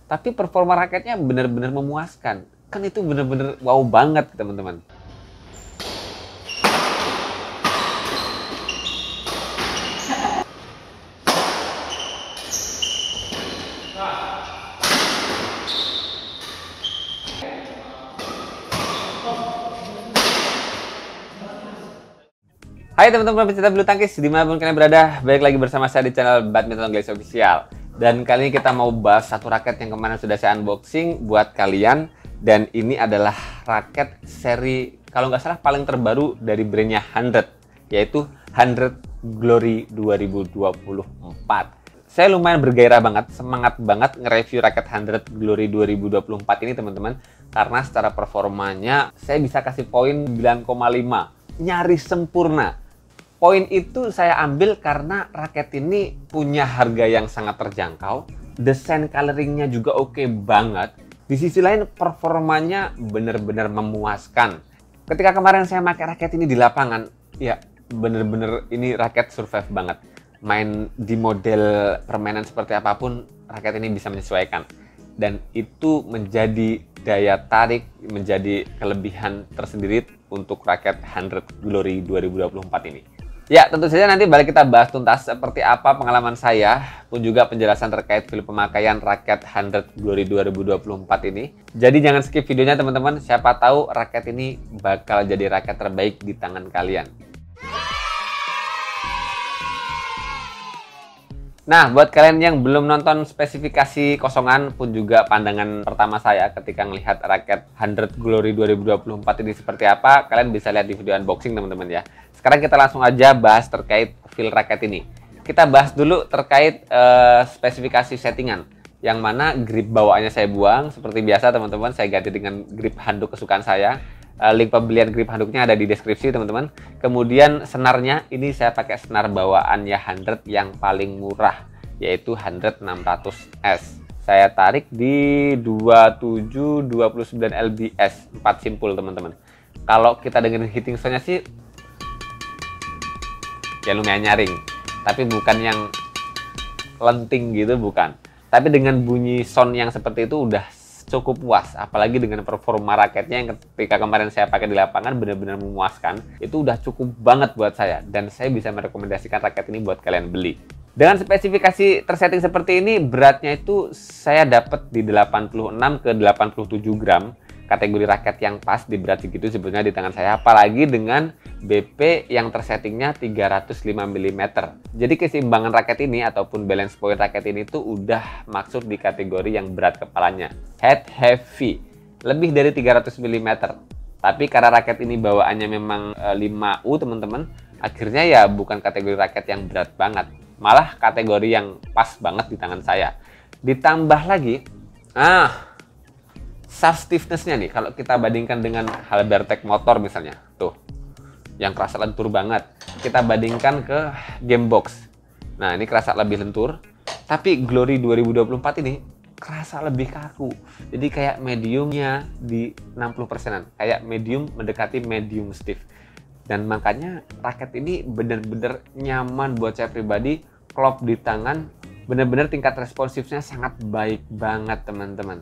tapi performa raketnya benar-benar memuaskan. Kan itu benar-benar wow banget teman-teman. Hai teman-teman pecinta bulu tangkis, dimanapun kalian berada, balik lagi bersama saya di channel Badminton Glaze Official. Dan kali ini kita mau bahas satu raket yang kemarin sudah saya unboxing buat kalian. Dan ini adalah raket seri, kalau nggak salah paling terbaru dari brandnya 100, yaitu 100 Glory 2024. Saya lumayan bergairah banget, semangat banget nge-review raket 100 Glory 2024 ini teman-teman. Karena secara performanya saya bisa kasih poin 9,5, nyaris sempurna. Poin itu saya ambil karena raket ini punya harga yang sangat terjangkau, desain coloringnya juga oke banget. Di sisi lain performanya benar-benar memuaskan. Ketika kemarin saya pakai raket ini di lapangan, ya bener-bener ini raket survive banget. Main di model permainan seperti apapun, raket ini bisa menyesuaikan. Dan itu menjadi daya tarik, menjadi kelebihan tersendiri untuk raket 100 Glory 2024 ini. Ya, tentu saja nanti balik kita bahas tuntas seperti apa pengalaman saya, pun juga penjelasan terkait film pemakaian raket 100 Glory 2024 ini. Jadi jangan skip videonya teman-teman, siapa tahu raket ini bakal jadi raket terbaik di tangan kalian. Nah, buat kalian yang belum nonton spesifikasi kosongan pun juga pandangan pertama saya ketika melihat raket 100 Glory 2024 ini seperti apa, kalian bisa lihat di video unboxing teman-teman ya. Sekarang kita langsung aja bahas terkait feel raket ini. Kita bahas dulu terkait spesifikasi settingan, yang mana grip bawaannya saya buang. Seperti biasa teman-teman, saya ganti dengan grip handuk kesukaan saya. Link pembelian grip handuknya ada di deskripsi teman-teman. Kemudian senarnya, ini saya pakai senar bawaannya 100 yang paling murah, yaitu 100 600S. Saya tarik di 2729 lbs 4 simpul teman-teman. Kalau kita dengerin hitting sound-nya sih ya lumayan nyaring, tapi bukan yang lenting gitu, bukan. Tapi dengan bunyi sound yang seperti itu udah cukup puas, apalagi dengan performa raketnya yang ketika kemarin saya pakai di lapangan benar-benar memuaskan. Itu udah cukup banget buat saya, dan saya bisa merekomendasikan raket ini buat kalian beli. Dengan spesifikasi tersetting seperti ini, beratnya itu saya dapat di 86 ke 87 gram. Kategori raket yang pas di berat segitu sebenarnya di tangan saya, apalagi dengan BP yang tersettingnya 305 mm. Jadi keseimbangan raket ini ataupun balance point raket ini tuh udah maksud di kategori yang berat kepalanya, head heavy, lebih dari 300 mm. Tapi karena raket ini bawaannya memang 5U teman-teman, akhirnya ya bukan kategori raket yang berat banget, malah kategori yang pas banget di tangan saya. Ditambah lagi, shaft stiffness-nya nih, kalau kita bandingkan dengan Halbertech motor misalnya, tuh, yang kerasa lentur banget. Kita bandingkan ke Gamebox. Nah, ini kerasa lebih lentur, tapi Glory 2024 ini kerasa lebih kaku. Jadi kayak mediumnya di 60%-an, kayak medium mendekati medium stiff. Dan makanya raket ini bener-bener nyaman buat saya pribadi, klop di tangan, bener-bener tingkat responsifnya sangat baik banget teman-teman.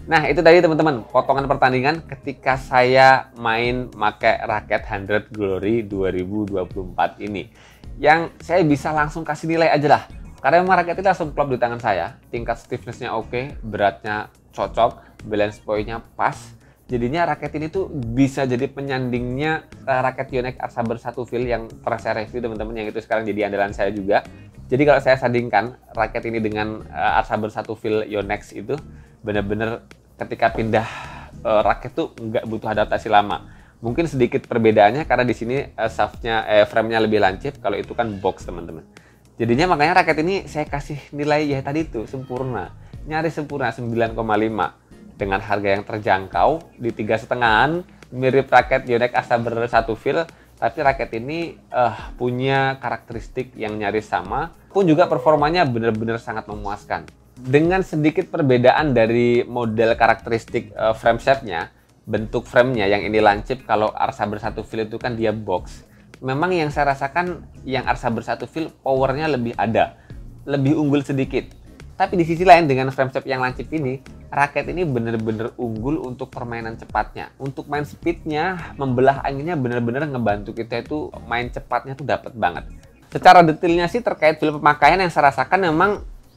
Nah, itu tadi teman-teman, potongan pertandingan ketika saya main pakai raket 100 Glory 2024 ini. Yang saya bisa langsung kasih nilai aja lah. Karena memang raket itu langsung klop di tangan saya. Tingkat stiffness-nya oke, beratnya cocok, balance point-nya pas. Jadinya raket ini tuh bisa jadi penyandingnya raket Yonex Art Saber 1 Feel yang pernah saya review teman-teman, yang itu sekarang jadi andalan saya juga. Jadi kalau saya sandingkan raket ini dengan Art Saber 1 Feel Yonex itu bener-bener ketika pindah raket tuh nggak butuh adaptasi lama. Mungkin sedikit perbedaannya karena di sini frame-nya lebih lancip, kalau itu kan box teman-teman. Jadinya makanya raket ini saya kasih nilai ya tadi tuh sempurna, nyaris sempurna 9,5 dengan harga yang terjangkau di 3,5-an, mirip raket Yonex Art Saber 1 Feel, tapi raket ini punya karakteristik yang nyaris sama, pun juga performanya benar-benar sangat memuaskan. Dengan sedikit perbedaan dari model karakteristik frame shape-nya, bentuk frame-nya yang ini lancip, kalau Art Saber 1 Feel itu kan dia box. Memang yang saya rasakan yang Art Saber 1 Feel powernya lebih ada, lebih unggul sedikit. Tapi di sisi lain dengan frame shape yang lancip ini, raket ini benar-benar unggul untuk permainan cepatnya. Untuk main speednya, membelah anginnya benar-benar ngebantu kita itu main cepatnya tuh dapat banget. Secara detailnya sih terkait feel pemakaian yang saya rasakan memang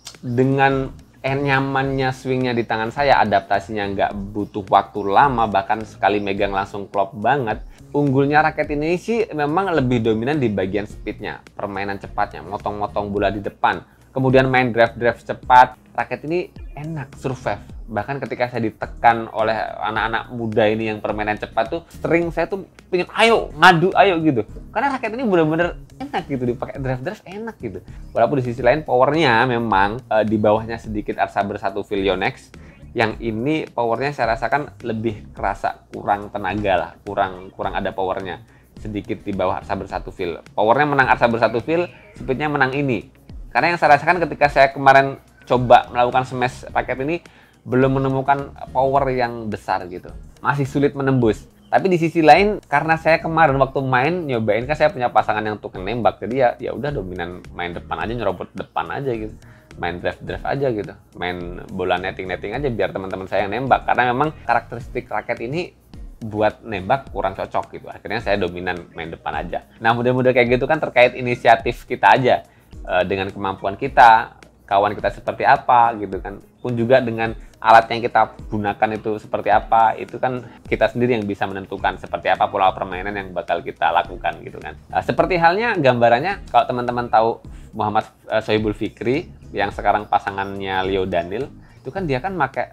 dengan nyamannya swingnya di tangan saya, adaptasinya nggak butuh waktu lama, bahkan sekali megang langsung klop banget. Unggulnya raket ini sih memang lebih dominan di bagian speednya, permainan cepatnya, motong-motong bola di depan, kemudian main drive cepat. Raket ini enak survive. Bahkan ketika saya ditekan oleh anak-anak muda ini yang permainan cepat tuh, sering saya tuh pengen ayo ngadu ayo gitu, karena raket ini bener-bener enak gitu dipakai drive enak gitu. Walaupun di sisi lain powernya memang di bawahnya sedikit Art Saber 1 Feel Yonex, yang ini powernya saya rasakan lebih kerasa kurang tenaga lah, kurang ada powernya, sedikit di bawah Art Saber 1 Feel. Powernya menang Art Saber 1 Feel, speednya menang ini. Karena yang saya rasakan ketika saya kemarin coba melakukan smash raket ini, belum menemukan power yang besar gitu, masih sulit menembus. Tapi di sisi lain, karena saya kemarin waktu main nyobain, kan saya punya pasangan yang tukang nembak, jadi ya udah dominan main depan aja, nyerobot depan aja gitu, main drive aja gitu, main bola netting aja biar teman-teman saya yang nembak. Karena memang karakteristik raket ini buat nembak kurang cocok gitu, akhirnya saya dominan main depan aja. Nah, model-model kayak gitu kan terkait inisiatif kita aja, dengan kemampuan kita, kawan kita seperti apa gitu kan, pun juga dengan alat yang kita gunakan itu seperti apa, itu kan kita sendiri yang bisa menentukan seperti apa pola permainan yang bakal kita lakukan gitu kan. Seperti halnya gambarannya kalau teman-teman tahu Muhammad Sohibul Fikri yang sekarang pasangannya Leo Daniel, itu kan dia kan pakai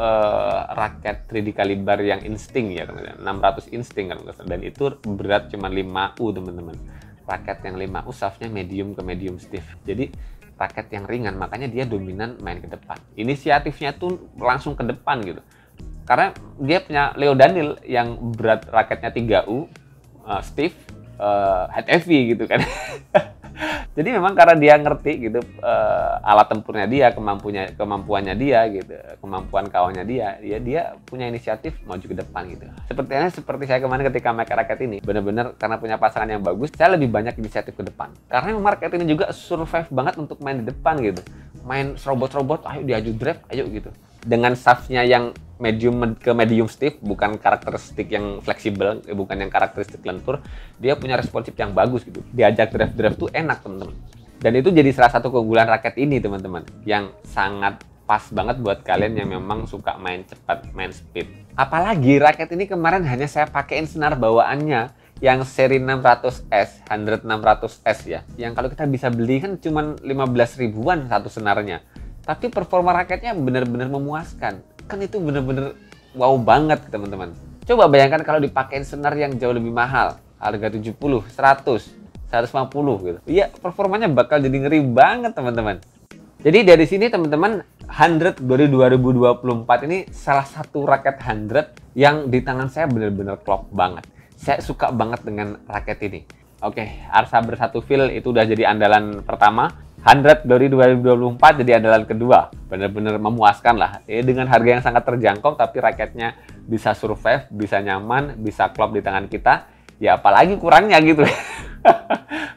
raket 3D kaliber yang insting ya teman-teman, 600 insting kan, dan itu berat cuma 5U teman-teman. Raket yang 5U shaftnya medium ke medium stiff, jadi raket yang ringan, makanya dia dominan main ke depan. Inisiatifnya tuh langsung ke depan gitu. Karena dia punya Leo Daniel yang berat raketnya 3U, stiff, head heavy gitu kan. Jadi memang karena dia ngerti gitu alat tempurnya dia, kemampuannya dia gitu, kemampuan kawannya dia punya inisiatif maju ke depan gitu. Seperti saya kemarin ketika make raket ini, bener-bener karena punya pasangan yang bagus, saya lebih banyak inisiatif ke depan. Karena memang raket ini juga survive banget untuk main di depan gitu. Main serobot-serobot, ayo diaju drive, ayo gitu. Dengan shaftnya yang medium ke medium stiff, bukan karakteristik yang fleksibel, bukan yang karakteristik lentur, dia punya responsif yang bagus gitu. Diajak drive tuh enak teman-teman. Dan itu jadi salah satu keunggulan raket ini teman-teman, yang sangat pas banget buat kalian yang memang suka main cepat, main speed. Apalagi raket ini kemarin hanya saya pakein senar bawaannya yang seri 600S, 600S ya. Yang kalau kita bisa beli kan cuma 15 ribuan satu senarnya. Tapi performa raketnya benar-benar memuaskan. Kan itu benar-benar wow banget teman-teman. Coba bayangkan kalau dipakein senar yang jauh lebih mahal, harga 70, 100, 150 gitu. Iya, performanya bakal jadi ngeri banget teman-teman. Jadi dari sini teman-teman, 100 dari 2024 ini salah satu raket 100 yang di tangan saya benar-benar klop banget. Saya suka banget dengan raket ini. Oke, Art Saber 1 Feel itu udah jadi andalan pertama. 100 dari 2024 jadi andalan kedua. Benar-benar memuaskan lah. Dengan harga yang sangat terjangkau, tapi raketnya bisa survive, bisa nyaman, bisa klop di tangan kita. Ya apalagi kurangnya gitu.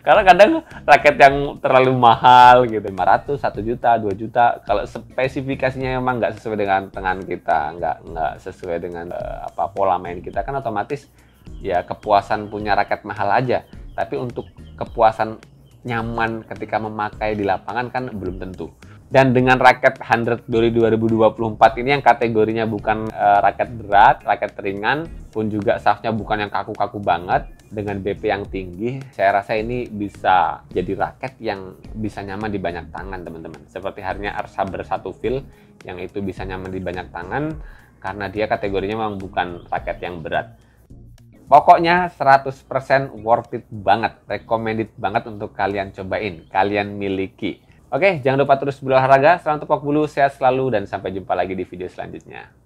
Karena kadang raket yang terlalu mahal gitu, 500, 1 juta, 2 juta, kalau spesifikasinya memang nggak sesuai dengan tangan kita, nggak sesuai dengan apa pola main kita, kan otomatis ya kepuasan punya raket mahal aja. Tapi untuk kepuasan nyaman ketika memakai di lapangan kan belum tentu. Dan dengan raket 100 Dory 2024 ini yang kategorinya bukan raket berat, raket ringan, pun juga shaftnya bukan yang kaku-kaku banget, dengan BP yang tinggi, saya rasa ini bisa jadi raket yang bisa nyaman di banyak tangan, teman-teman. Seperti halnya Saber 1 Feel yang itu bisa nyaman di banyak tangan karena dia kategorinya memang bukan raket yang berat. Pokoknya 100% worth it banget, recommended banget untuk kalian cobain, kalian miliki. Oke, jangan lupa terus berolahraga, selamat tepok bulu, sehat selalu, dan sampai jumpa lagi di video selanjutnya.